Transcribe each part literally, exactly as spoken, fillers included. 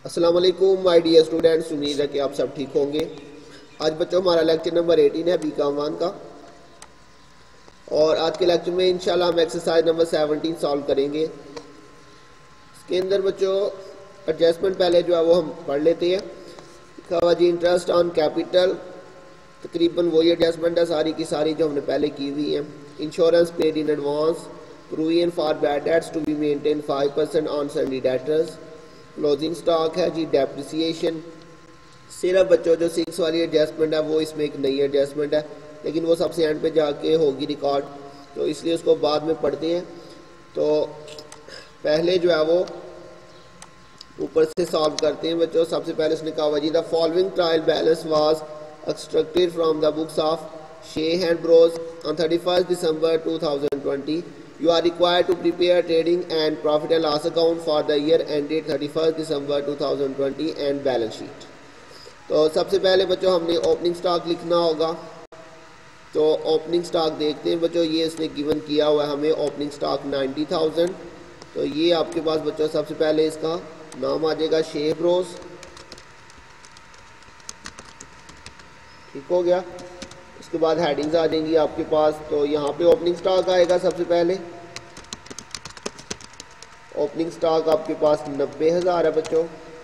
अस्सलाम वालेकुम my dear students, उम्मीद है कि आप सब ठीक होंगे। आज बच्चों हमारा लेक्चर नंबर अठारह है बी कॉम वन का, और आज के लेक्चर में इंशाल्लाह हम एक्सरसाइज नंबर सत्रह सॉल्व करेंगे। इसके अंदर बच्चों एडजस्टमेंट पहले जो है वो हम पढ़ लेते हैं। लिखा हुआ जी इंटरेस्ट ऑन कैपिटल, तकरीबन वही एडजस्टमेंट है सारी की सारी जो हमने पहले की हुई है। Insurance paid in advance, provision for bad debts to be maintain five percent on sundry debtors, closing stock है जी डेप्रिसिएशन। सिर्फ बच्चों जो सिक्स वाली एडजस्टमेंट है वो इसमें एक नई एडजस्टमेंट है, लेकिन वो सबसे एंड पे जाके होगी रिकॉर्ड, तो इसलिए उसको बाद में पढ़ते हैं। तो पहले जो है वो ऊपर से सॉल्व करते हैं बच्चों। सबसे पहले उसने कहा हुआ जी the following trial balance was extracted from the books of Shah and bros on thirty first December two thousand twenty. You are required to prepare trading and profit and loss account for the year ended thirty first December two thousand twenty and balance sheet। तो सबसे पहले बच्चों हमने opening stock लिखना होगा। तो opening stock देखते हैं बच्चों, ये इसने गिवन किया हुआ है हमें ओपनिंग स्टॉक नाइन्टी थाउजेंड। तो ये आपके पास बच्चों सबसे पहले इसका नाम आ जाएगा शेह ब्रोस, ठीक हो गया। उसके बाद हेडिंग्स आ जाएंगी आपके पास। तो यहाँ पे ओपनिंग स्टॉक आएगा सबसे पहले। ओपनिंग स्टॉक आपके पास नब्बे हज़ार है बच्चों।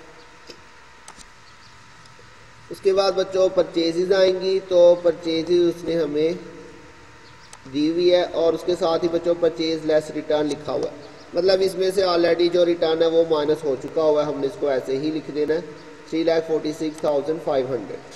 उसके बाद बच्चों परचेजेज आएंगी, तो परचेजेज उसने हमें दी हुई है, और उसके साथ ही बच्चों परचेज लेस रिटर्न लिखा हुआ है। मतलब इसमें से ऑलरेडी जो रिटर्न है वो माइनस हो चुका हुआ है, हमने इसको ऐसे ही लिख देना है three lakh forty six thousand five hundred.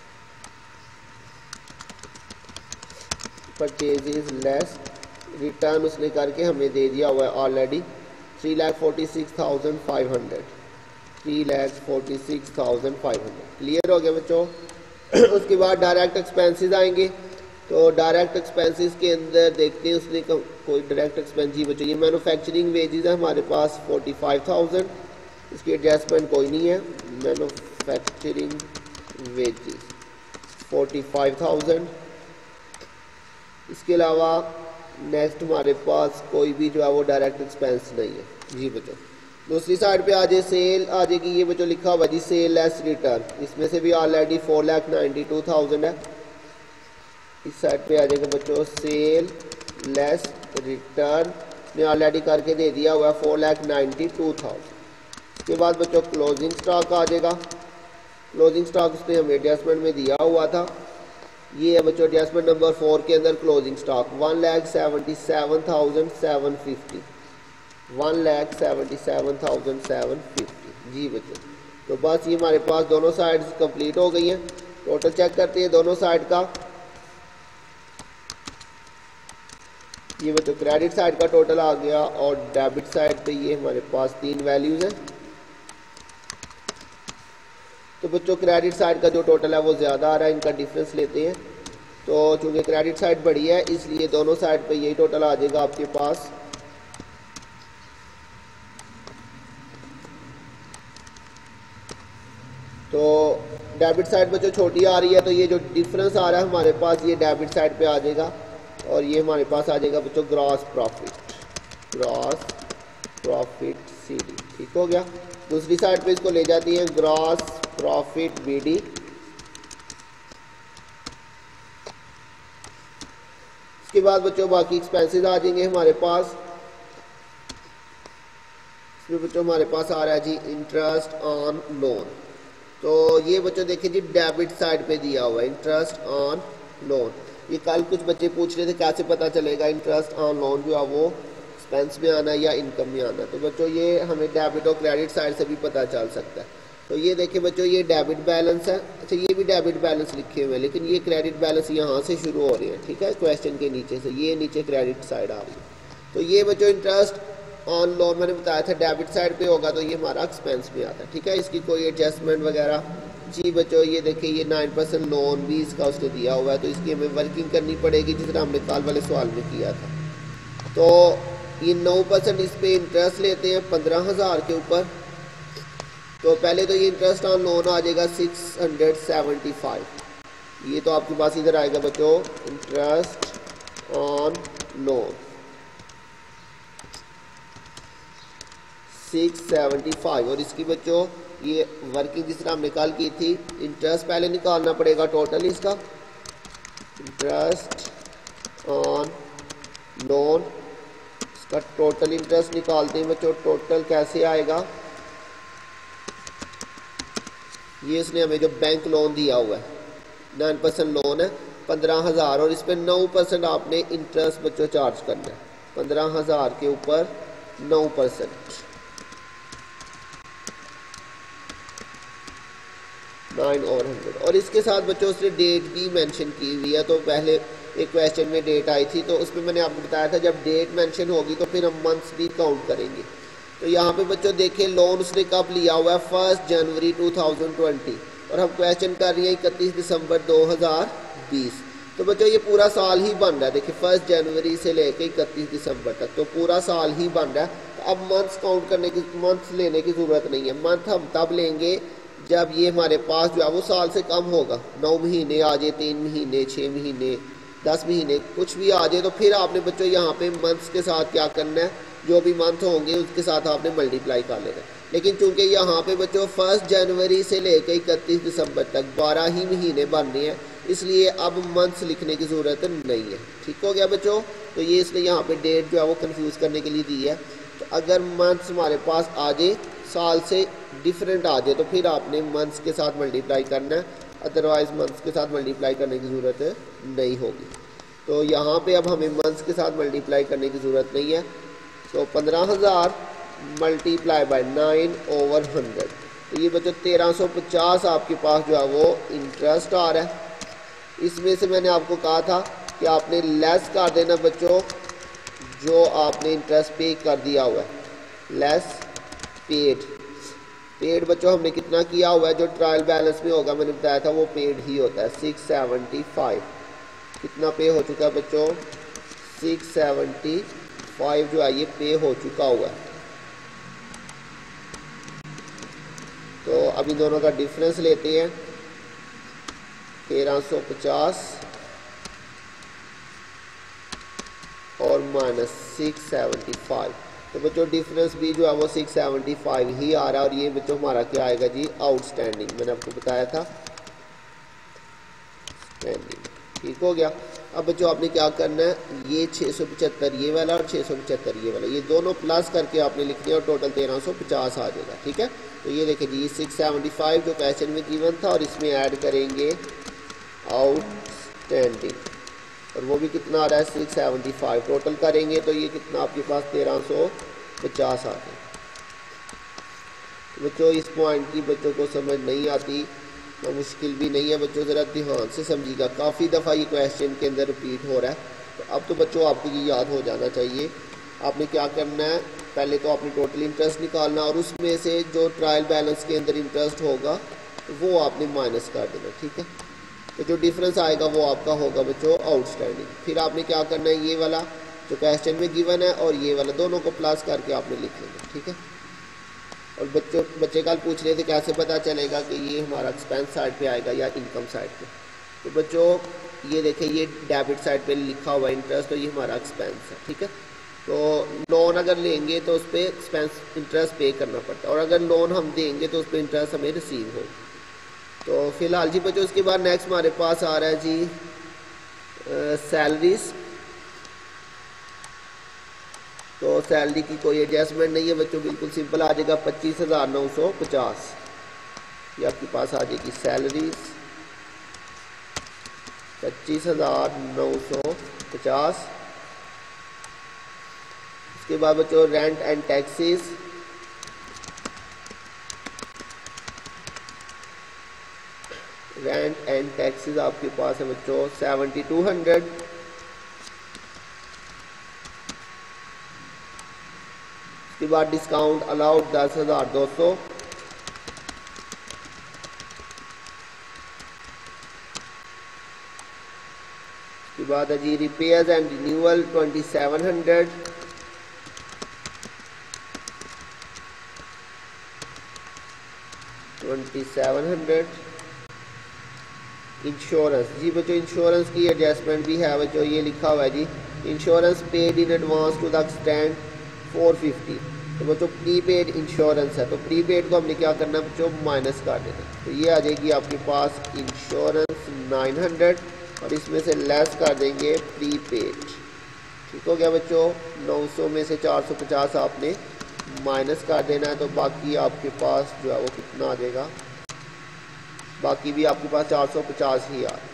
Purchases less return उसने करके हमें दे दिया हुआ है already three lakh forty six thousand five hundred three lakh forty six thousand five hundred clear हो गया बच्चों। उसके बाद डायरेक्ट एक्सपेंसेस आएंगे। तो डायरेक्ट एक्सपेंसेस के अंदर देखते हैं उसने कोई डायरेक्ट एक्सपेंस जी बच्चों, ये मैन्युफैक्चरिंग वेजेस है हमारे पास फोर्टी फाइव थाउजेंड, इसकी एडजस्टमेंट कोई नहीं है। Manufacturing wages forty five thousand. इसके अलावा नेक्स्ट हमारे पास कोई भी जो है वो डायरेक्ट एक्सपेंस नहीं है जी बच्चों। दूसरी साइड पे आ जाए सेल आ जाएगी, ये बच्चों लिखा हुआ जी सेल लेस रिटर्न, इसमें से भी already four lakh ninety two thousand है। इस साइड पे आ जाएगा बच्चों सेल लेस रिटर्न, ने ऑलरेडी करके दे दिया हुआ है four lakh ninety two thousand. इसके बाद बच्चों क्लोजिंग स्टॉक आ जाएगा। क्लोजिंग स्टॉक उसने हमें एडजस्टमेंट में दिया हुआ था, ये है बच्चों एडजस्टमेंट नंबर फोर के अंदर closing stock one lakh seventy seven thousand seven fifty one lakh seventy seven thousand seven fifty जी बच्चों। तो बस ये हमारे पास दोनों साइड्स कंप्लीट हो गई हैं। टोटल चेक करते हैं दोनों साइड का। ये बच्चों क्रेडिट साइड का टोटल आ गया, और डेबिट साइड पे ये हमारे पास तीन वैल्यूज हैं। तो बच्चों क्रेडिट साइड का जो टोटल है वो ज़्यादा आ रहा है, इनका डिफरेंस लेते हैं। तो चूँकि क्रेडिट साइड बड़ी है इसलिए दोनों साइड पे यही टोटल आ जाएगा आपके पास। तो डेबिट साइड बच्चों छोटी आ रही है, तो ये जो डिफरेंस आ रहा है हमारे पास ये डेबिट साइड पे आ जाएगा, और ये हमारे पास आ जाएगा बच्चों gross profit gross profit C D, ठीक हो गया। दूसरी साइड पे इसको ले जाती हैं ग्रॉस प्रॉफिट बी डी। इसके बाद बच्चों बाकी एक्सपेंसेस आ जाएंगे हमारे पास। इसमें बच्चों हमारे पास आ रहा है जी इंटरेस्ट ऑन लोन। तो ये बच्चों देखिए जी डेबिट साइड पे दिया हुआ है इंटरेस्ट ऑन लोन। ये कल कुछ बच्चे पूछ रहे थे कैसे पता चलेगा इंटरेस्ट ऑन लोन जो है वो एक्सपेंस में आना है या इनकम में आना है। तो बच्चों ये हमें डेबिट और क्रेडिट साइड से भी पता चल सकता है। तो ये देखिए बच्चों ये डेबिट बैलेंस है। अच्छा ये भी डेबिट बैलेंस लिखे हुए हैं, लेकिन ये क्रेडिट बैलेंस यहाँ से शुरू हो रहे हैं, ठीक है, क्वेश्चन के नीचे से, ये नीचे क्रेडिट साइड आ रही है। तो ये बच्चों इंटरेस्ट ऑन लोन मैंने बताया था डेबिट साइड पे होगा, तो ये हमारा एक्सपेंस में आता है, ठीक है। इसकी कोई एडजस्टमेंट वगैरह जी बच्चों ये देखिए ये नाइन परसेंट लोन भी इसका उसने दिया हुआ है, तो इसकी हमें वर्किंग करनी पड़ेगी जिस तरह हमने कल वाले सवाल में किया था। तो ये नौ परसेंट इस पर इंटरेस्ट लेते हैं पंद्रह हज़ार के ऊपर। तो पहले तो ये इंटरेस्ट ऑन लोन आ जाएगा सिक्स हंड्रेड सेवेंटी फाइव, ये तो आपके पास इधर आएगा बच्चों interest on loan six seventy five, और इसकी बच्चों ये वर्किंग जिस तरह हमने कल की थी, इंटरेस्ट पहले निकालना पड़ेगा टोटल इसका, इंटरेस्ट ऑन लोन, इसका टोटल इंटरेस्ट निकालते हैं बच्चों। टोटल कैसे आएगा, ये इसने हमें जो बैंक लोन दिया हुआ है, नाइन परसेंट लोन है पंद्रह हज़ार, और इस पर नौ परसेंट आपने इंटरेस्ट बच्चों चार्ज करना है, पंद्रह हज़ार के ऊपर नौ परसेंट। नाइन और हंड्रेड, और इसके साथ बच्चों उसने डेट भी मेंशन की हुई है। तो पहले एक क्वेश्चन में डेट आई थी, तो उसमें मैंने आपको बताया था जब डेट मेंशन होगी तो फिर हम मंथ्स भी काउंट करेंगे। तो यहाँ पे बच्चों देखें लोन उसने कब लिया हुआ है, first January two thousand twenty, और हम क्वेश्चन कर रहे हैं इकतीस दिसंबर दो हज़ार बीस। तो बच्चों ये पूरा साल ही बन रहा है, देखिए फर्स्ट जनवरी से लेके इकतीस दिसंबर तक, तो पूरा साल ही बन रहा है। तो अब मंथ्स काउंट करने की, मंथ्स लेने की ज़रूरत नहीं है। मंथ हम तब लेंगे जब ये हमारे पास जो है वो साल से कम होगा, नौ महीने आ जाए, तीन महीने, छः महीने, दस महीने, कुछ भी आ जाए, तो फिर आपने बच्चों यहाँ पे मंथ्स के साथ क्या करना है, जो भी मंथ होंगे उसके साथ आपने मल्टीप्लाई कर लेना है। लेकिन चूंकि यहाँ पे बच्चों फर्स्ट जनवरी से लेकर इकतीस दिसंबर तक बारह ही महीने बनने हैं, इसलिए अब मंथ्स लिखने की ज़रूरत नहीं है। ठीक हो गया बच्चों। तो ये इसने यहाँ पे डेट जो है वो कंफ्यूज करने के लिए दी है। तो अगर मंथ्स हमारे पास आ जाए, साल से डिफरेंट आ जाए, तो फिर आपने मंथ्स के साथ मल्टीप्लाई करना है, अदरवाइज मंथ्स के साथ मल्टीप्लाई करने की ज़रूरत नहीं होगी। तो यहाँ पे अब हमें मंथ्स के साथ मल्टीप्लाई करने की ज़रूरत नहीं है। तो पंद्रह हज़ार multiply by nine over hundred, तो ये बच्चों तेरह सौ पचास आपके पास जो है वो इंटरेस्ट आ रहा है। इसमें से मैंने आपको कहा था कि आपने लेस कर देना बच्चों जो आपने इंटरेस्ट पे कर दिया हुआ है, लेस पेड। पेड बच्चों हमने कितना किया हुआ है, जो ट्रायल बैलेंस में होगा मैंने बताया था वो पेड ही होता है, सिक्स सेवेंटी फाइव। कितना पे हो चुका है बच्चों, सिक्स सेवेंटी फाइव जो है ये पे हो चुका हुआ है। तो अब इन दोनों का डिफरेंस लेते हैं, तेरह सौ पचास और माइनस सिक्स सेवेंटी फाइव। तो बच्चों डिफरेंस भी जो है वो सिक्स सेवेंटी फाइव ही आ रहा है, और ये बच्चों हमारा क्या आएगा जी, आउटस्टैंडिंग। मैंने आपको बताया था स्टैंडिंग। ठीक हो गया। अब बच्चों आपने क्या करना है, ये छः सौ पचहत्तर ये वाला और छः सौ पचहत्तर ये वाला, ये दोनों प्लस करके आपने लिख दिया और टोटल तेरह सौ पचास आ जाएगा। ठीक है। तो ये देखिए जी सिक्स सेवेंटी फाइव जो क्वेश्चन में गिवन था, और इसमें ऐड करेंगे आउटस्टैंडिंग, और वो भी कितना आ रहा है, सिक्स सेवेंटी फाइव। टोटल करेंगे तो ये कितना आपके पास तेरह सौ पचास आ गया। बच्चों इस पॉइंट की बच्चों को समझ नहीं आती, तो मुश्किल भी नहीं है बच्चों, ज़रा ध्यान से समझिएगा। काफ़ी दफ़ा ये क्वेश्चन के अंदर रिपीट हो रहा है, तो अब तो बच्चों आपको ये याद हो जाना चाहिए। आपने क्या करना है, पहले तो आपने टोटल इंटरेस्ट निकालना, और उसमें से जो ट्रायल बैलेंस के अंदर इंटरेस्ट होगा वो आपने माइनस कर देना। ठीक है। तो जो डिफरेंस आएगा वो आपका होगा बच्चों आउटस्टैंडिंग। फिर आपने क्या करना है, ये वाला जो क्वेश्चन में गिवन है और ये वाला दोनों को प्लस करके आपने लिख लेना। ठीक है। और बच्चों बच्चे कल पूछ रहे थे कैसे पता चलेगा कि ये हमारा एक्सपेंस साइड पे आएगा या इनकम साइड पे। तो बच्चों ये देखें, ये डेबिट साइड पे लिखा हुआ इंटरेस्ट, तो ये हमारा एक्सपेंस है। ठीक है। तो लोन अगर लेंगे तो उस पर एक्सपेंस इंटरेस्ट पे करना पड़ता है, और अगर लोन हम देंगे तो उस पर इंटरेस्ट हमें रिसीव हो। तो फिलहाल जी बच्चों उसके बाद नेक्स्ट हमारे पास आ रहा है जी सैलरीज। तो सैलरी की कोई एडजस्टमेंट नहीं है बच्चों, बिल्कुल सिंपल आ जाएगा, पच्चीस हज़ार नौ सौ पचास ये आपके पास आ जाएगी सैलरीज, पच्चीस हज़ार नौ सौ पचास। उसके बाद बच्चों rent and taxes, rent and taxes आपके पास है बच्चों सेवेंटी टू हंड्रेड। उसके बाद डिस्काउंट अलाउड दस हज़ार दो सौ। उसके बाद है जी repairs and renewal twenty seven hundred. Twenty seven hundred. Insurance जी बच्चों इंश्योरेंस की एडजस्टमेंट भी है बच्चों, ये लिखा हुआ है जी insurance paid in advance to the extent four fifty. तो बच्चों प्रीपेड इंश्योरेंस है, तो प्रीपेड को हमने क्या करना है बच्चों, माइनस कर देना। तो ये आ जाएगी आपके पास इंश्योरेंस नाइन हंड्रेड और इसमें से लेस कर देंगे प्रीपेड। ठीक हो गया बच्चों, नौ सौ में से चार सौ पचास आपने माइनस कर देना है, तो बाकी आपके पास जो है वो कितना आ जाएगा, बाकी भी आपके पास चार सौ पचास ही आ।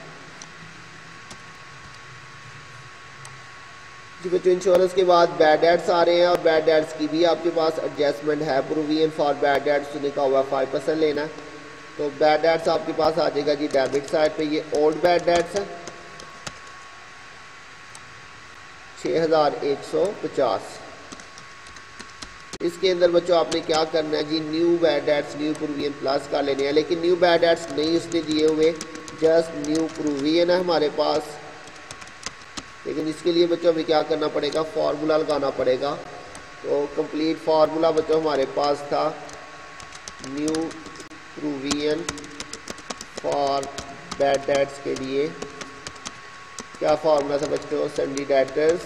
जी बच्चों, इंश्योरेंस के बाद बैड डेट्स आ रहे हैं और बैड डेट्स की भी आपके पास एडजस्टमेंट है। प्रोविजन फॉर बैड डेट्स लिखा हुआ है फाइव परसेंट लेना है, तो बैड डेट्स आपके पास आ जाएगा जी डेबिट साइड पे। ये ओल्ड बैड डेट्स है छः हज़ार एक सौ पचास। इसके अंदर बच्चों आपने क्या करना है जी, new bad debts new provision plus कर लेने हैं, लेकिन न्यू बैड डेट्स नहीं उसने दिए हुए, जस्ट न्यू प्रोविजन है हमारे पास। लेकिन इसके लिए बच्चों हमें क्या करना पड़ेगा, फार्मूला लगाना पड़ेगा। तो कंप्लीट फार्मूला बच्चों हमारे पास था new provision for bad debts के लिए क्या फार्मूला था बच्चों, sundry debtors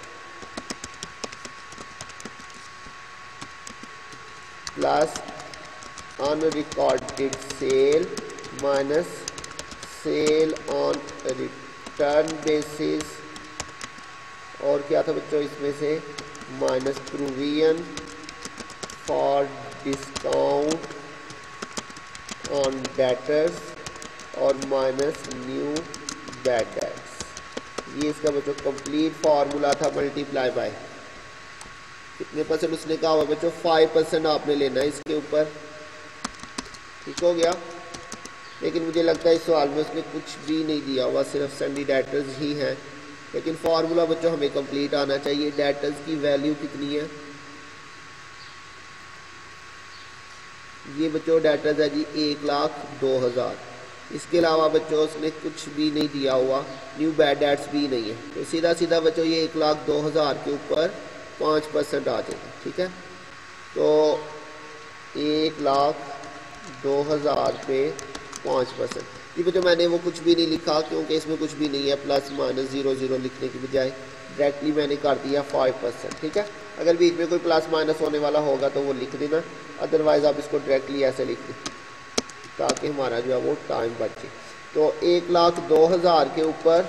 plus unrecorded sale minus sale on return basis, और क्या था बच्चों इसमें से minus provision for discount on debtors और माइनस न्यू बैड डेट्स। ये इसका बच्चों कंप्लीट फार्मूला था। मल्टीप्लाई बाय कितने परसेंट उसने कहा हुआ बच्चों, फाइव परसेंट आपने लेना है इसके ऊपर। ठीक हो गया, लेकिन मुझे लगता है इस सवाल में उसने कुछ भी नहीं दिया हुआ, सिर्फ सन्डी डेटर्स ही हैं। लेकिन फार्मूला बच्चों हमें कंप्लीट आना चाहिए। डेटर्स की वैल्यू कितनी है, ये बच्चों डेटर्स है जी एक लाख दो हज़ार। इसके अलावा बच्चों उसने कुछ भी नहीं दिया हुआ, न्यू बैड डेट्स भी नहीं है, तो सीधा सीधा बच्चों ये एक लाख दो हज़ार के ऊपर पाँच परसेंट आ जाएगा। ठीक है, तो एक लाख दो हज़ार पे पाँच परसेंट। ये बच्चों मैंने वो कुछ भी नहीं लिखा क्योंकि इसमें कुछ भी नहीं है, प्लस माइनस जीरो जीरो लिखने की बजाय डायरेक्टली मैंने कर दिया फाइव परसेंट। ठीक है, अगर बीच में कोई प्लस माइनस होने वाला होगा तो वो लिख देना, अदरवाइज आप इसको डायरेक्टली ऐसे लिख दें ताकि हमारा जो है वो टाइम बचे। तो एक लाख दो हज़ार के ऊपर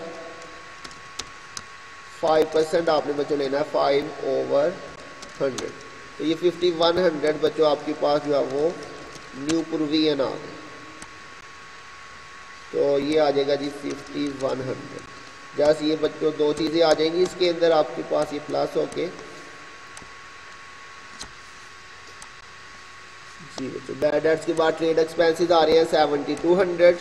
फाइव परसेंट आपने बच्चों लेना है, फाइव ओवर हंड्रेड। तो ये फिफ्टी वन हंड्रेड बच्चों आपके पास जो है वो न्यू प्रोविजन आ गए, तो ये आ जाएगा जी फिफ्टी वन हंड्रेड। जैसे ये बच्चों दो चीज़ें आ जाएंगी इसके अंदर आपके पास, ये प्लस होके जी बच्चों। बैड डेट्स के बाद ट्रेड एक्सपेंसेस आ रहे हैं seventy two hundred,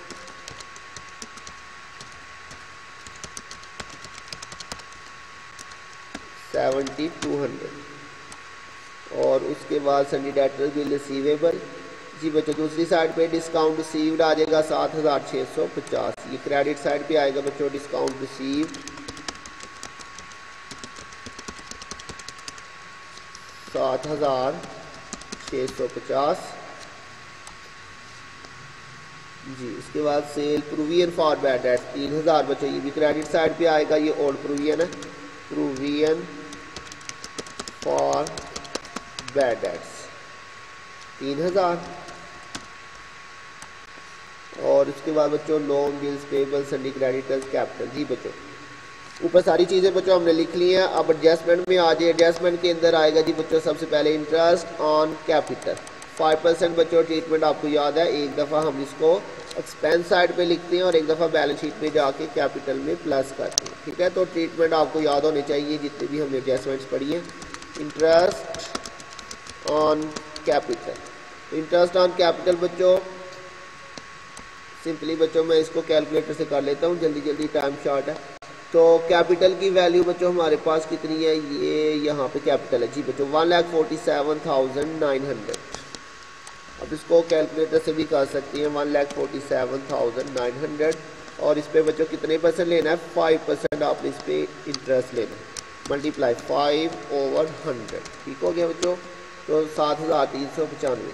seventy two hundred और उसके बाद सन्डी डेटर्स बिल रिसीवेबल जी बच्चों। दूसरी साइड पे डिस्काउंट रिसीव्ड आ जाएगा सात हज़ार छः सौ पचास। ये क्रेडिट साइड पे आएगा बच्चों डिस्काउंट रिसीव्ड सात हज़ार छः सौ पचास जी। इसके बाद sale provision for bad debts तीन हज़ार बच्चों, ये भी क्रेडिट साइड पे आएगा, ये ओल्ड प्रोविजन है, प्रोविजन फॉर बैड डेट्स तीन हज़ार। और इसके बाद बच्चों loan bills payable sundry creditors capital जी बच्चों। ऊपर सारी चीज़ें बच्चों हमने लिख ली हैं। अब एडजस्टमेंट में आ जाए, एडजस्टमेंट के अंदर आएगा जी बच्चों सबसे पहले interest on capital five percent बच्चों। ट्रीटमेंट आपको याद है, एक दफ़ा हम इसको एक्सपेंस साइड पे लिखते हैं और एक दफ़ा बैलेंस शीट में जाके कैपिटल में प्लस करते हैं। ठीक है, तो ट्रीटमेंट आपको याद होने चाहिए जितने भी हमने एडजस्टमेंट्स पढ़ी हैं। Interest on capital, interest on capital बच्चों सिंपली बच्चों मैं इसको कैलकुलेटर से कर लेता हूँ, जल्दी जल्दी टाइम शॉर्ट है। तो कैपिटल की वैल्यू बच्चों हमारे पास कितनी है, ये यहाँ पे कैपिटल है जी बच्चों one lakh forty seven thousand nine hundred. अब इसको कैलकुलेटर से भी कर सकती हैं, one lakh forty seven thousand nine hundred और इस पर बच्चों कितने परसेंट लेना है, फाइव परसेंट आपने इस पर इंटरेस्ट लेना है, मल्टीप्लाई फाइव ओवर हंड्रेड। ठीक हो गया बच्चों, तो सात हज़ार तीन सौ पचानवे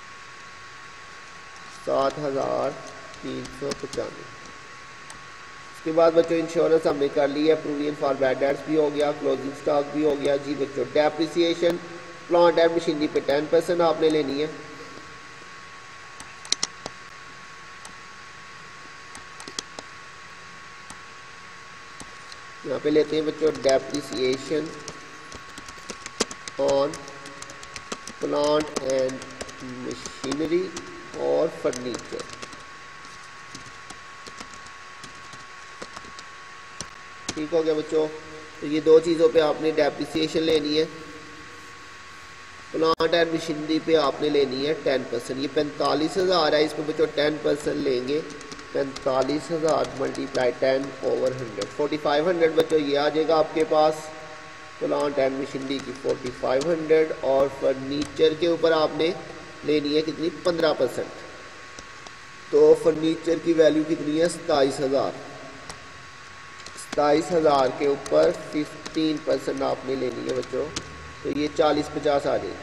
सात हज़ार तीन सौ पचानवे उसके बाद बच्चों इंश्योरेंस हमने कर ली है, प्रूवियन फॉर बैड डेट्स भी हो गया, क्लोजिंग स्टॉक भी हो गया जी बच्चों। डेप्रिसिएशन प्लांट एंड मशीनरी पे टेन परसेंट आपने लेनी है। यहाँ पे लेते हैं बच्चों depreciation on plant and machinery और फर्नीचर। ठीक हो गया बच्चों। तो ये दो चीज़ों पे आपने डेप्रिसिएशन लेनी है, प्लांट एंड मशीनरी पे आपने लेनी है टेन परसेंट। ये पैंतालीस हज़ार है, इस पर बच्चों टेन परसेंट लेंगे, पैंतालीस हज़ार multiply ten over hundred, forty five hundred बच्चों ये आ जाएगा आपके पास प्लांट एंड मशीनरी की फोर्टी फाइव हंड्रेड। और फर्नीचर के ऊपर आपने लेनी है कितनी, पंद्रह परसेंट। तो फर्नीचर की वैल्यू कितनी है, सताईस हज़ार। सताईस हज़ार के ऊपर फिफ्टीन परसेंट आपने लेनी है बच्चों, तो ये चालीस पचास आ जाएगी,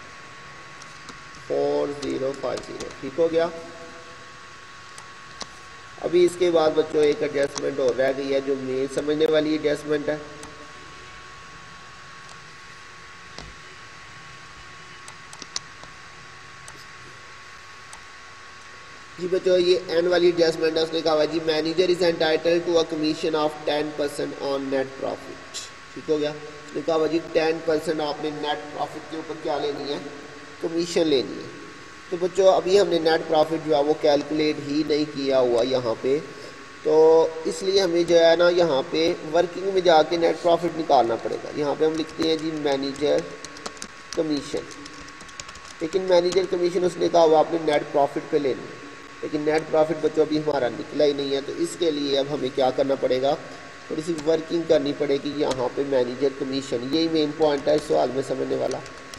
फोर ज़ीरो फाइव ज़ीरो। ठीक हो गया। अभी इसके बाद बच्चों एक एडजस्टमेंट और रह गई है जो मेन समझने वाली एडजस्टमेंट है। जी बच्चों ये एन वाली एडजस्टमेंट है, उसने कहा हुआ जी manager is entitled to a commission of ten percent on net profit. ठीक हो गया। उसने कहा हुआ जी टेन परसेंट आपने नेट प्रॉफिट के ऊपर क्या लेनी है, कमीशन लेनी है। तो बच्चों अभी हमने नेट प्रॉफिट जो है वो कैलकुलेट ही नहीं किया हुआ यहाँ पे, तो इसलिए हमें जो है ना यहाँ पे वर्किंग में जाके नेट प्रॉफिट निकालना पड़ेगा। यहाँ पे हम लिखते हैं जी मैनेजर कमीशन, लेकिन मैनेजर कमीशन उसने कहा हुआ आपने नेट प्रॉफिट पे लेनी है, लेकिन नेट प्रॉफिट बच्चों अभी हमारा निकला ही नहीं है। तो इसके लिए अब हमें क्या करना पड़ेगा, थोड़ी सी वर्किंग करनी पड़ेगी यहाँ पे मैनेजर कमीशन। यही मेन पॉइंट है इस सवाल में समझने वाला,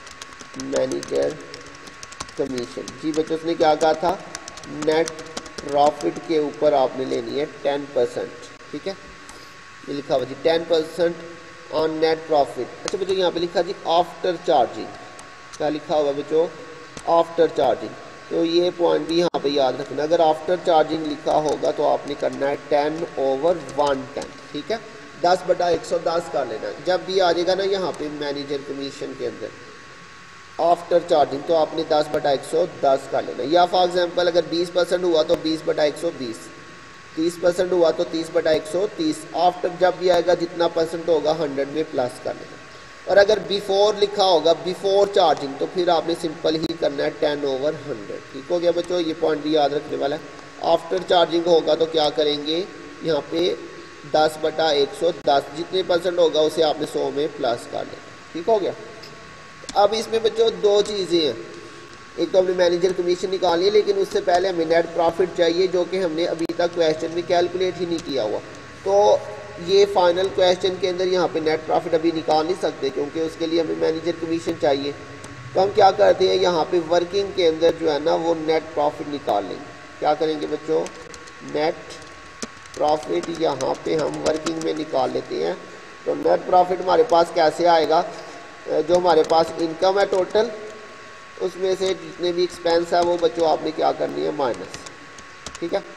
मैनेजर कमीशन। जी बच्चों उसने क्या कहा था, नेट प्रॉफिट के ऊपर आपने लेनी है टेन परसेंट। ठीक है, ये लिखा हुआ जी ten percent on net profit. अच्छा बच्चों यहाँ पे लिखा जी आफ्टर चार्जिंग, क्या लिखा हुआ बच्चों, आफ्टर चार्जिंग। तो ये पॉइंट भी यहाँ पे याद रखना, अगर आफ्टर चार्जिंग लिखा होगा तो आपने करना है टेन ओवर वन टेन। ठीक है, दस बटा एक सौ दस कर लेना है। जब भी आ जाएगा ना यहाँ पे मैनेजर कमीशन के अंदर आफ्टर चार्जिंग, तो आपने दस बटा एक सौ दस कर लेना। या फॉर एग्जांपल अगर बीस परसेंट हुआ तो बीस बटा एक सौ बीस, तीस परसेंट हुआ तो तीस बटा एक सौ तीस। आफ्टर जब भी आएगा जितना परसेंट होगा हंड्रेड में प्लस कर लेना। और अगर बिफोर लिखा होगा बिफोर चार्जिंग, तो फिर आपने सिंपल ही करना है टेन ओवर हंड्रेड। ठीक हो गया बच्चों, ये पॉइंट भी याद रखने वाला है। आफ्टर चार्जिंग होगा तो क्या करेंगे, यहाँ पे दस बटा एक सौ दस, जितने परसेंट होगा उसे आपने सौ में प्लस कर लेना। ठीक हो गया। अब इसमें बच्चों दो चीज़ें हैं, एक तो हमने मैनेजर कमीशन निकाली है, लेकिन उससे पहले हमें नेट प्रॉफिट चाहिए जो कि हमने अभी तक क्वेश्चन में कैलकुलेट ही नहीं किया हुआ। तो ये फाइनल क्वेश्चन के अंदर यहाँ पे नेट प्रॉफिट अभी निकाल नहीं सकते, क्योंकि उसके लिए हमें मैनेजर कमीशन चाहिए। तो हम क्या करते हैं, यहाँ पे वर्किंग के अंदर जो है ना वो नेट प्रॉफिट निकाल लेंगे। क्या करेंगे बच्चों, नेट प्रॉफिट यहाँ पे हम वर्किंग में निकाल लेते हैं। तो नेट प्रॉफिट हमारे पास कैसे आएगा, जो हमारे पास इनकम है टोटल, उसमें से जितने भी एक्सपेंस है वो बच्चों आपने क्या करनी है, माइनस। ठीक है,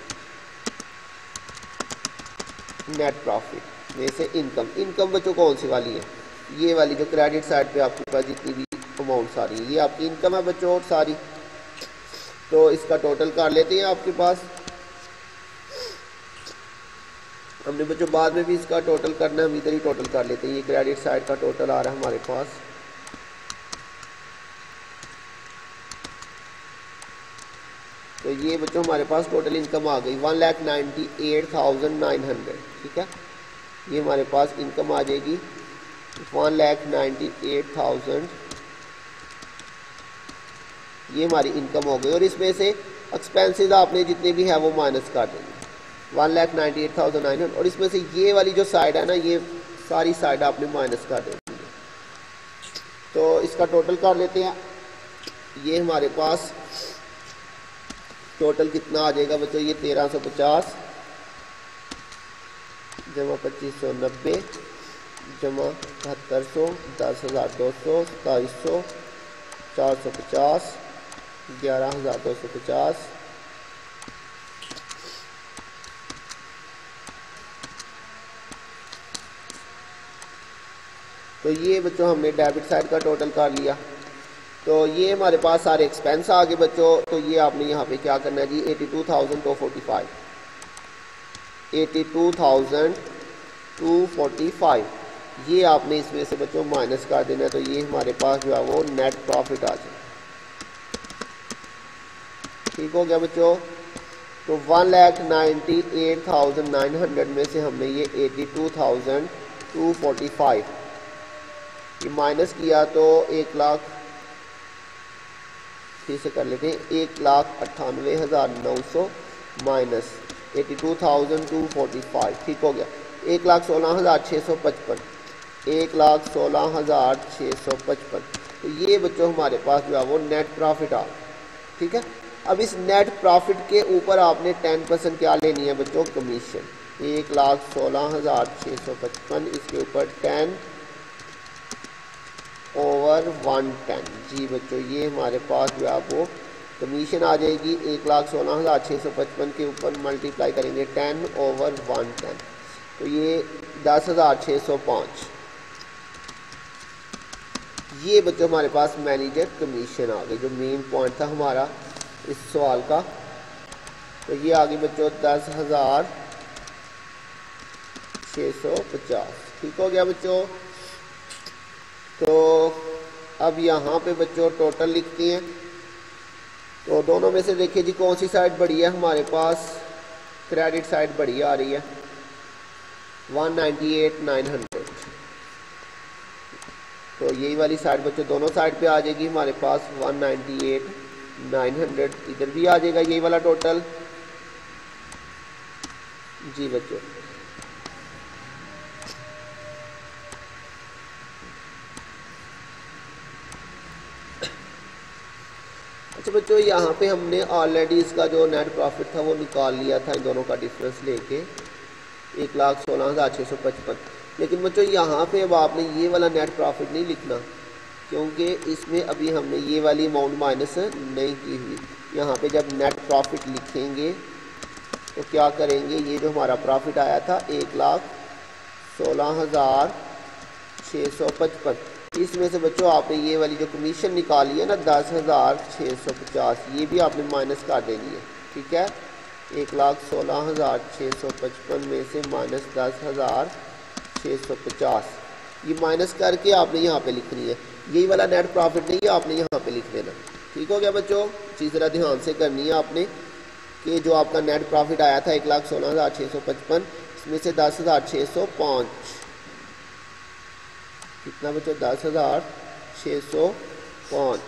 नेट प्रॉफिट में से इनकम। इनकम बच्चों कौन सी वाली है, ये वाली जो क्रेडिट साइड पे आपके पास जितनी भी अमाउंट आ रही है ये आपकी इनकम है बच्चों और सारी। तो इसका टोटल कर लेते हैं आपके पास। हमने बच्चों बाद में भी इसका टोटल करना है, हम इधर ही टोटल कर लेते हैं। ये क्रेडिट साइड का टोटल आ रहा है हमारे पास, तो ये बच्चों हमारे पास टोटल इनकम आ गई one lakh ninety eight thousand nine hundred. ठीक है, ये हमारे पास इनकम आ जाएगी one lakh ninety eight thousand, ये हमारी इनकम हो गई। और इसमें से एक्सपेंसेस आपने जितने भी है वो माइनस कर देंगे, one lakh ninety eight thousand nine hundred. और इसमें से ये वाली जो साइड है ना, ये सारी साइड आपने माइनस कर देंगे। तो इसका टोटल कर लेते हैं। ये हमारे पास टोटल कितना आ जाएगा बच्चों, ये तेरह सौ पचास जमा पच्चीस सौ नब्बे जमा बहत्तर सौ, दस हज़ार दो सौ, सताईस सौ, चार सौ पचास, ग्यारह हज़ार दो सौ पचास, तो ये बच्चों हमने डेबिट साइड का टोटल कर लिया। तो ये हमारे पास सारे एक्सपेंस आ गए बच्चों। तो ये आपने यहाँ पे क्या करना है जी, eighty two thousand two forty five eighty two thousand two forty five ये आपने इसमें से बच्चों माइनस कर देना है। तो ये हमारे पास जो है वो नेट प्रॉफिट आ जाए। ठीक हो गया बच्चों। तो one lakh ninety eight thousand nine hundred में से हमने ये eighty two thousand two forty five ये माइनस किया तो एक लाख, फिर से कर लेते हैं, एक लाख अट्ठानवे हज़ार नौ सौ minus eighty two thousand two forty five. ठीक हो गया। एक लाख सोलह हज़ार छः सौ पचपन एक लाख सोलह हज़ार छः सौ पचपन तो ये बच्चों हमारे पास जो है वो नेट प्रॉफिट आ। ठीक है। अब इस नेट प्रॉफिट के ऊपर आपने टेन परसेंट क्या लेनी है बच्चों, कमीशन। एक लाख सोलह हज़ार छः सौ पचपन इसके ऊपर टेन ओवर वन टेन। जी बच्चों ये हमारे पास जो है वो कमीशन आ जाएगी। एक लाख सोलह हज़ार छः सौ पचपन के ऊपर मल्टीप्लाई करेंगे टेन ओवर वन टेन तो ये दस हज़ार छः सौ पाँच ये बच्चों हमारे पास मैनेजर कमीशन आ गई, जो मेन पॉइंट था हमारा इस सवाल का। तो ये आ गई बच्चों दस हज़ार छः सौ पचास। ठीक हो गया बच्चों। तो अब यहाँ पे बच्चों टोटल लिखते हैं। तो दोनों में से देखिए जी कौन सी साइड बड़ी है हमारे पास, क्रेडिट साइड बड़ी आ रही है one ninety eight nine hundred. तो यही वाली साइड बच्चों दोनों साइड पे आ जाएगी हमारे पास one ninety eight nine hundred. इधर भी आ जाएगा यही वाला टोटल। जी बच्चों अच्छा बच्चों यहाँ पे हमने ऑलरेडी इसका जो नेट प्रॉफिट था वो निकाल लिया था इन दोनों का डिफरेंस लेके एक लाख सोलह हज़ार छः सौ पचपन। लेकिन बच्चों यहाँ पे अब आपने ये वाला नेट प्रॉफिट नहीं लिखना, क्योंकि इसमें अभी हमने ये वाली अमाउंट माइनस नहीं की हुई। यहाँ पे जब नेट प्रॉफिट लिखेंगे तो क्या करेंगे, ये जो हमारा प्रॉफिट आया था एक लाख सोलह हज़ार छः सौ पचपन इसमें से बच्चों आपने ये वाली जो कमीशन निकाली है ना दस हज़ार छः सौ पचास ये भी आपने माइनस कर देनी है। ठीक है। एक लाख सोलह हज़ार छः सौ पचपन में से माइनस दस हज़ार छः सौ पचास ये माइनस करके आपने यहाँ पे लिखनी है। यही वाला नेट प्रॉफिट नहीं है, आपने यहाँ पे लिख देना। ठीक हो गया बच्चों। चीज़ ज़रा ध्यान से करनी है आपने कि जो आपका नेट प्रॉफिट आया था एक लाख सोलह हज़ार छः सौ पचपन इसमें से दस हज़ार छः सौ पाँच कितना बच्चों, दस हज़ार छः सौ पाँच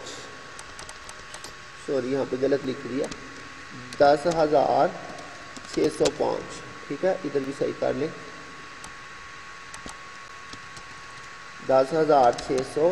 सॉरी यहाँ पे गलत लिख दिया, दस हज़ार छः सौ पाँच। ठीक है, इधर भी सही कर लें, दस हज़ार छः सौ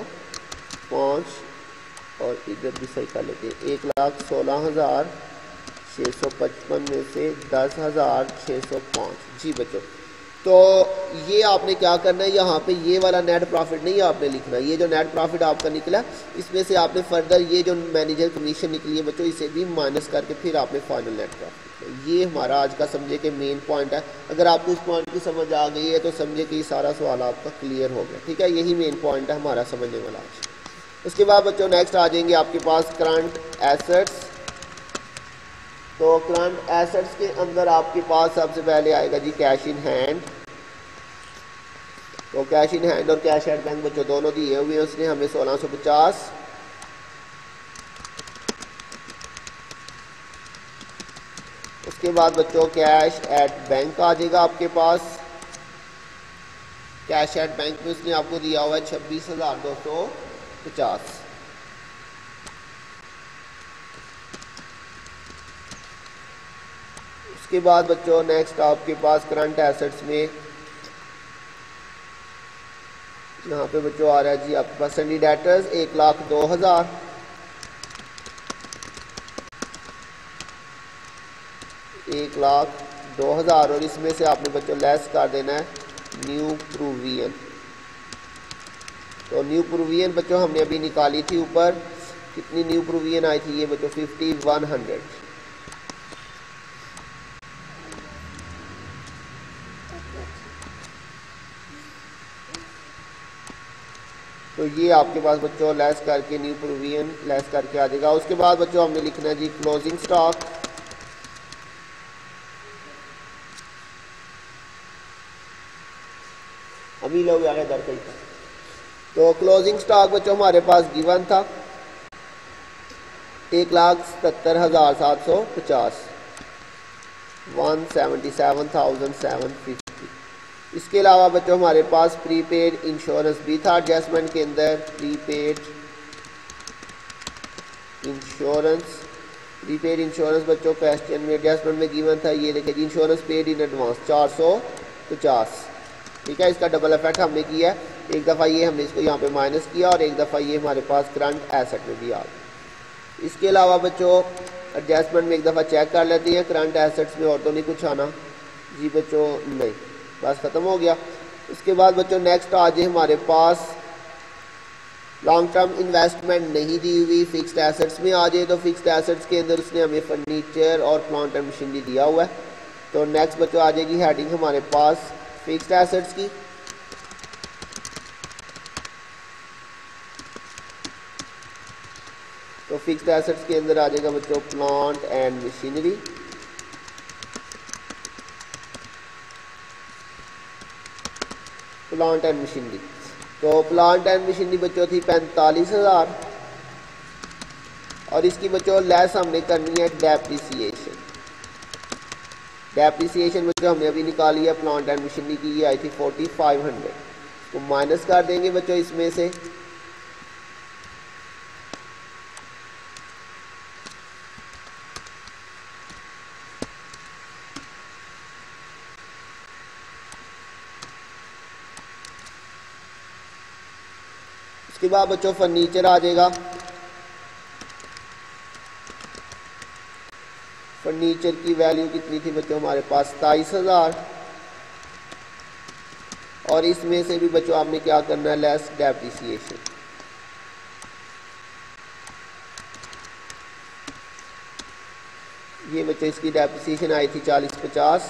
पाँच और इधर भी सही कर लेते हैं। एक लाख सोलह हज़ार छः सौ पचपन में से दस हज़ार छः सौ पाँच। जी बच्चों तो ये आपने क्या करना है, यहाँ पे ये वाला नेट प्रॉफिट नहीं आपने लिखना। ये जो नेट प्रॉफिट आपका निकला इसमें से आपने फर्दर ये जो मैनेजर कमीशन निकली है बच्चों इसे भी माइनस करके फिर आपने फाइनल नेट प्रॉफिट। ये हमारा आज का समझे कि मेन पॉइंट है। अगर आपको इस पॉइंट की समझ आ गई है तो समझे कि सारा सवाल आपका क्लियर हो गया। ठीक है, यही मेन पॉइंट है हमारा समझने वाला आज। उसके बाद बच्चों नेक्स्ट आ जाएंगे आपके पास करंट एसेट्स। तो करंट एसेट्स के अंदर आपके पास सबसे पहले आएगा जी कैश इन हैंड। तो कैश इन हैंड और कैश एट बैंक बच्चों दोनों दिए हुए हैं उसने हमें सोलह सौ पचास। उसके बाद बच्चों कैश एट बैंक आ जाएगा आपके पास। कैश एट बैंक में उसने आपको दिया हुआ है छब्बीस हजार दो सौ पचास। उसके बाद बच्चों नेक्स्ट आपके पास करंट एसेट्स में यहाँ पे बच्चों आ रहा है जी आपके पास सन्नी डेटर्स एक लाख दो हजार। एक लाख दो हजार और इसमें से आपने बच्चों लेस कर देना है न्यू प्रूवियन। तो न्यू प्रूवियन बच्चों हमने अभी निकाली थी ऊपर, कितनी न्यू प्रूवियन आई थी ये बच्चों फिफ्टी वन हंड्रेड। तो ये आपके पास बच्चों लेस करके न्यू प्रोविजन लेस करके आ जाएगा। उसके बाद बच्चों हमने लिखना है जी क्लोजिंग स्टॉक, अभी लोग आगे दर कहीं था। तो क्लोजिंग स्टॉक बच्चों हमारे पास गिवन था एक लाख सत्तर हजार सात सौ पचास, one seventy seven thousand seven fifty. इसके अलावा बच्चों हमारे पास प्रीपेड इंश्योरेंस भी था एडजस्टमेंट के अंदर। प्रीपेड इंश्योरेंस, प्रीपेड इंश्योरेंस बच्चों क्वेश्चन में एडजस्टमेंट में गिवन था। ये देखिए इंश्योरेंस पेड इन एडवांस चार सौ पचास, ठीक है। इसका डबल इफेक्ट हमने किया है, एक दफ़ा ये हमने इसको यहाँ पे माइनस किया और एक दफ़ा ये हमारे पास करंट एसेट में भी आ गया। इसके अलावा बच्चों एडजस्टमेंट में एक दफ़ा चेक कर लेते हैं करंट एसेट्स में और तो नहीं कुछ आना जी बच्चों, नहीं, बस ख़त्म हो गया। इसके बाद बच्चों नेक्स्ट आ जाए हमारे पास लॉन्ग टर्म इन्वेस्टमेंट नहीं दी हुई फिक्स्ड एसेट्स में आ जाए। तो फिक्स्ड एसेट्स के अंदर उसने हमें फर्नीचर और प्लांट एंड मशीनरी दिया हुआ है। तो नेक्स्ट बच्चों आ जाएगी हेडिंग हमारे पास फिक्स्ड एसेट्स की। तो फिक्स्ड एसेट्स के अंदर आ जाएगा बच्चों plant and machinery. Plant and machinery तो प्लांट एंड मशीनरी बच्चों थी पैंतालीस हजार और इसकी बच्चों लेस हमने करनी है डेप्रिसिएशन। डेप्रिसिएशन बच्चों हमने अभी निकाली है प्लांट एंड मशीनरी की, ये आई थी फोर्टी फाइव हंड्रेड। तो माइनस कर देंगे बच्चों इसमें से उसके बाद बच्चों फर्नीचर आ जाएगा। फर्नीचर की वैल्यू कितनी थी बच्चों हमारे पास सताईस हजार और इसमें से भी बच्चों आपने क्या करना है लेस डेप्रिसिएशन। ये बच्चों इसकी डेप्रिसिएशन आई थी चालीस पचास।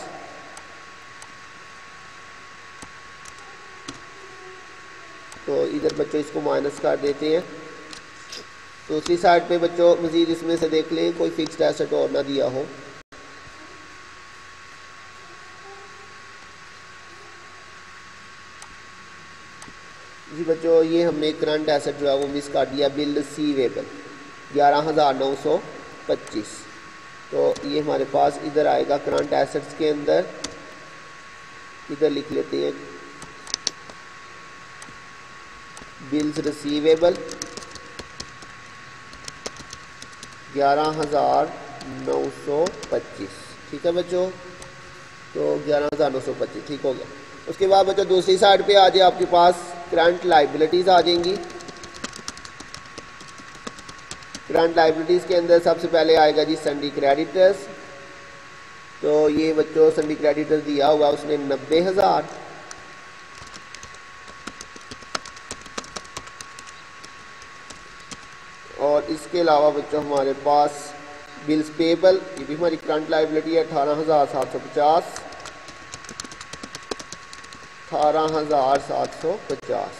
तो इधर बच्चों इसको माइनस कर देते हैं। दूसरी साइड पे बच्चों मजीद इसमें से देख लें कोई फिक्स्ड एसेट और ना दिया हो। जी बच्चों ये हमने करंट एसेट जो है वो मिस कर दिया, बिल रिसीवेबल ग्यारह हजार नौ सौ पच्चीस। तो ये हमारे पास इधर आएगा करंट एसेट्स के अंदर, इधर लिख लेते हैं बिल्स रिसीवेबल ग्यारह हजार नौ सौ पच्चीस, ठीक है बच्चों। तो ग्यारह हजार नौ सौ पच्चीस ठीक हो गया। उसके बाद बच्चों दूसरी साइड पे आ जाए आपके पास करंट लाइबिलिटीज आ जाएंगी। करंट लाइबिलिटीज के अंदर सबसे पहले आएगा जी सन्डी क्रेडिटर्स। तो ये बच्चों सन्डी क्रेडिटर्स दिया हुआ उसने नब्बे हजार और इसके अलावा बच्चों हमारे पास बिल्स पेबल, ये भी हमारी करंट लाइबिलिटी है अठारह हजार सात सौ पचास अठारह हजार सात सौ पचास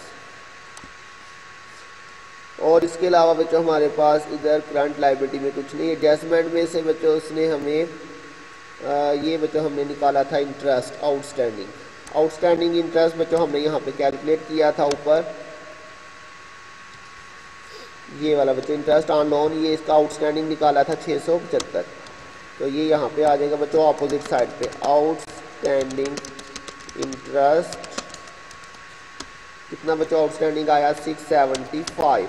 और इसके अलावा बच्चों हमारे पास इधर करंट लाइबिलिटी में कुछ नहीं। एडजस्टमेंट में से बच्चों उसने हमें आ, ये बच्चों हमने निकाला था इंटरेस्ट आउटस्टैंडिंग। आउटस्टैंडिंग इंटरेस्ट बच्चों हमने यहाँ पे कैलकुलेट किया था ऊपर, ये वाला बच्चों इंटरेस्ट ऑन लोन, ये इसका आउटस्टैंडिंग निकाला था छः सौ पचहत्तर। तो ये यहाँ पे आ जाएगा बच्चों अपोजिट साइड पे आउटस्टैंडिंग इंटरेस्ट कितना बच्चों आउटस्टैंडिंग आया सिक्स सेवेंटी फाइव।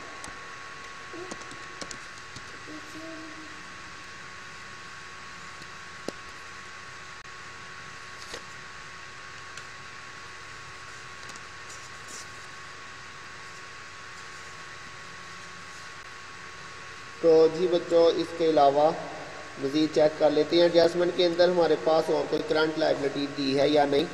तो जी बच्चों इसके अलावा मज़ीद चेक कर लेते हैं एडजस्टमेंट के अंदर हमारे पास और कोई करंट लायबिलिटी दी है या नहीं।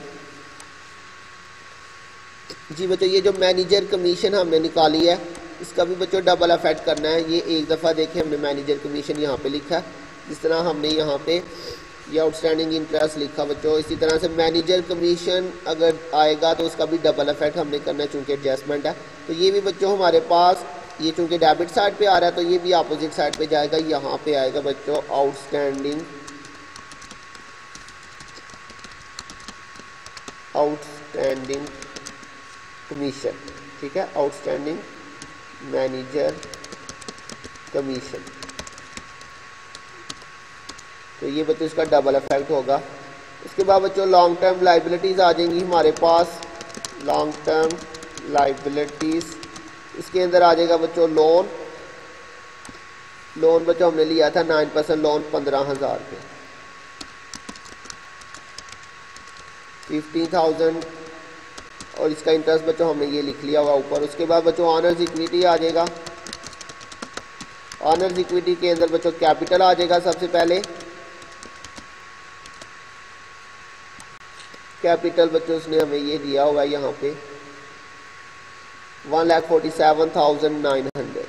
जी बच्चों ये जो मैनेजर कमीशन हमने निकाली है इसका भी बच्चों डबल इफेक्ट करना है। ये एक दफ़ा देखें हमने मैनेजर कमीशन यहाँ पे लिखा है, जिस तरह हमने यहाँ पे ये आउटस्टैंडिंग इंटरेस्ट लिखा बच्चों। इसी तरह से मैनेजर कमीशन अगर आएगा तो उसका भी डबल इफेक्ट हमने करना है चूँकि एडजस्टमेंट है। तो ये भी बच्चों हमारे पास ये चूँकि डेबिट साइड पे आ रहा है तो ये भी अपोजिट साइड पे जाएगा, यहाँ पे आएगा बच्चों आउटस्टैंडिंग आउटस्टैंडिंग कमीशन, ठीक है, आउटस्टैंडिंग मैनेजर कमीशन। तो ये बच्चों इसका डबल इफेक्ट होगा। इसके बाद बच्चों लॉन्ग टर्म लाइबिलिटीज़ आ जाएंगी हमारे पास, लॉन्ग टर्म लाइबिलिटीज़। इसके अंदर आ जाएगा बच्चों लोन। लोन बच्चों हमने लिया था नाइन परसेंट लोन पंद्रह हज़ार पे, फिफ्टीन थाउजेंड, और इसका इंटरेस्ट बच्चों हमने ये लिख लिया हुआ ऊपर। उसके बाद बच्चों ऑनर्स इक्विटी आ जाएगा। ऑनर्स इक्विटी के अंदर बच्चों कैपिटल आ जाएगा सबसे पहले। कैपिटल बच्चों उसने हमें ये दिया हुआ है यहाँ पे one lakh forty seven thousand nine hundred.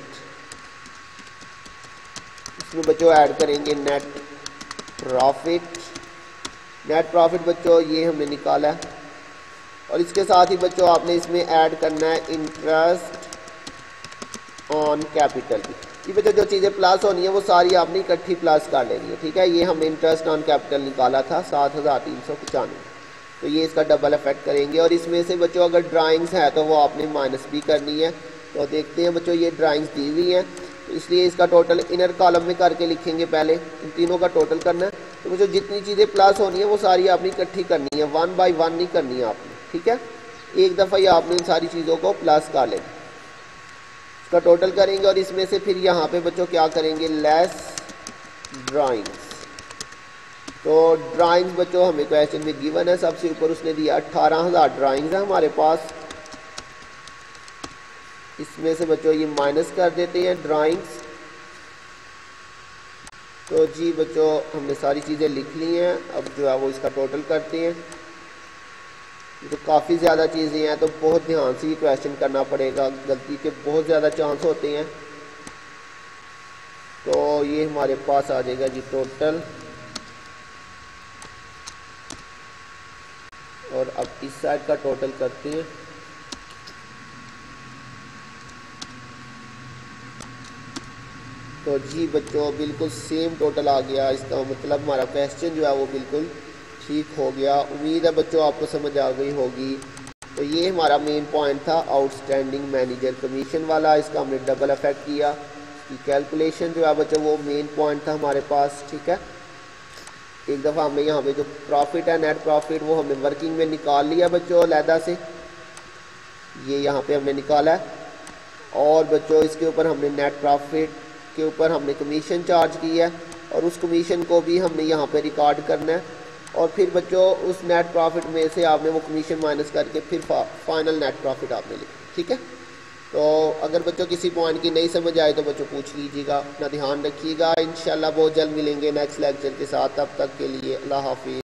इसमें बच्चों ऐड करेंगे नेट प्रॉफिट। नेट प्रॉफिट बच्चों ये हमने निकाला है, और इसके साथ ही बच्चों आपने इसमें ऐड करना है इंटरेस्ट ऑन कैपिटल भी। ये बच्चों जो चीज़ें प्लस होनी है वो सारी आपने इकट्ठी प्लस कर लेनी है, ठीक है। ये हमने इंटरेस्ट ऑन कैपिटल निकाला था सात हज़ार तीन सौ पचानवे, तो ये इसका डबल इफेक्ट करेंगे। और इसमें से बच्चों अगर ड्राइंग्स है तो वो आपने माइनस भी करनी है। तो देखते हैं बच्चों ये ड्राइंग्स दी हुई हैं, तो इसलिए इसका टोटल इनर कॉलम में करके लिखेंगे, पहले इन तीनों का टोटल करना है। तो बच्चों जितनी चीज़ें प्लस होनी है वो सारी आपने इकट्ठी करनी है, वन बाई वन नहीं करनी है आपने, ठीक है। एक दफ़ा ही आपने इन सारी चीज़ों को प्लस कर लेना, इसका टोटल करेंगे। और इसमें से फिर यहाँ पे बच्चों क्या करेंगे, लेस ड्राइंग्स। तो ड्राइंग्स बच्चों हमें क्वेश्चन में गिवन है, सबसे ऊपर उसने दिया अट्ठारह हज़ार ड्राइंग्स है हमारे पास। इसमें से बच्चों ये माइनस कर देते हैं ड्राइंग्स। तो जी बच्चों हमने सारी चीज़ें लिख ली हैं, अब जो है वो इसका टोटल करते हैं। तो काफ़ी ज़्यादा चीज़ें हैं तो बहुत ध्यान से ये क्वेश्चन करना पड़ेगा, गलती के बहुत ज़्यादा चांस होते हैं। तो ये हमारे पास आ जाएगा जी टोटल, और अब इस साइड का टोटल करते हैं। तो जी बच्चों बिल्कुल सेम टोटल आ गया, इसका मतलब हमारा क्वेश्चन जो है वो बिल्कुल ठीक हो गया। उम्मीद है बच्चों आपको समझ आ गई होगी। तो ये हमारा मेन पॉइंट था आउटस्टैंडिंग मैनेजर कमीशन वाला, इसका हमने डबल इफेक्ट किया। इसकी कैलकुलेशन जो है बच्चों वो मेन पॉइंट था हमारे पास, ठीक है। एक दफ़ा हमने यहाँ पे जो प्रॉफिट है नेट प्रॉफिट वो हमने वर्किंग में निकाल लिया बच्चों अलहदा से, ये यहाँ पे हमने निकाला है। और बच्चों इसके ऊपर हमने नेट प्रॉफिट के ऊपर हमने कमीशन चार्ज की है, और उस कमीशन को भी हमने यहाँ पे रिकॉर्ड करना है। और फिर बच्चों उस नेट प्रॉफिट में से आपने वो कमीशन माइनस करके फिर फाइनल नेट प्रॉफिट आपने लिखा, ठीक है। तो अगर बच्चों किसी पॉइंट की नहीं समझ आए तो बच्चों पूछ लीजिएगा। अपना ध्यान रखिएगा, इंशाल्लाह बहुत जल्द मिलेंगे नेक्स्ट लेक्चर के साथ। तब तक के लिए अल्लाह हाफिज़।